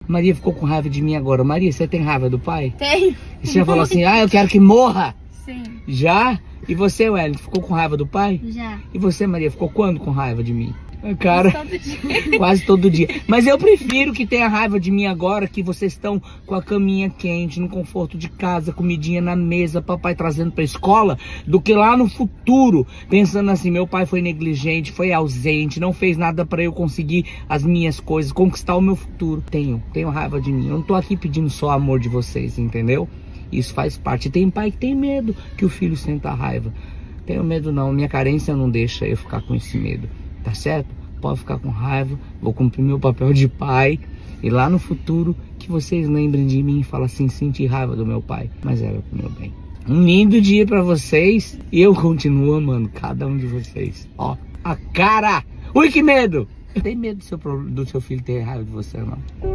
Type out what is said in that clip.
Maria ficou com raiva de mim agora. Maria, você tem raiva do pai? Tenho. E você já falou assim, eu quero que morra? Sim. Já? E você, Wellington, ficou com raiva do pai? Já. E você, Maria, ficou quando com raiva de mim? Cara, Todo dia. quase todo dia. Mas eu prefiro que tenha raiva de mim agora, que vocês estão com a caminha quente, no conforto de casa, comidinha na mesa, papai trazendo pra escola, do que lá no futuro, pensando assim, meu pai foi negligente, foi ausente, não fez nada pra eu conseguir as minhas coisas, conquistar o meu futuro. Tenho raiva de mim. Eu não tô aqui pedindo só amor de vocês, entendeu? Isso faz parte. Tem pai que tem medo que o filho sinta raiva. Tenho medo não, minha carência não deixa eu ficar com esse medo. Tá certo? Pode ficar com raiva, vou cumprir meu papel de pai. E lá no futuro, que vocês lembrem de mim e falem assim, senti raiva do meu pai, mas era pro meu bem. Um lindo dia pra vocês. E eu continuo amando cada um de vocês. Ó, a cara! Ui, que medo! Tem medo do seu filho ter raiva de você, não?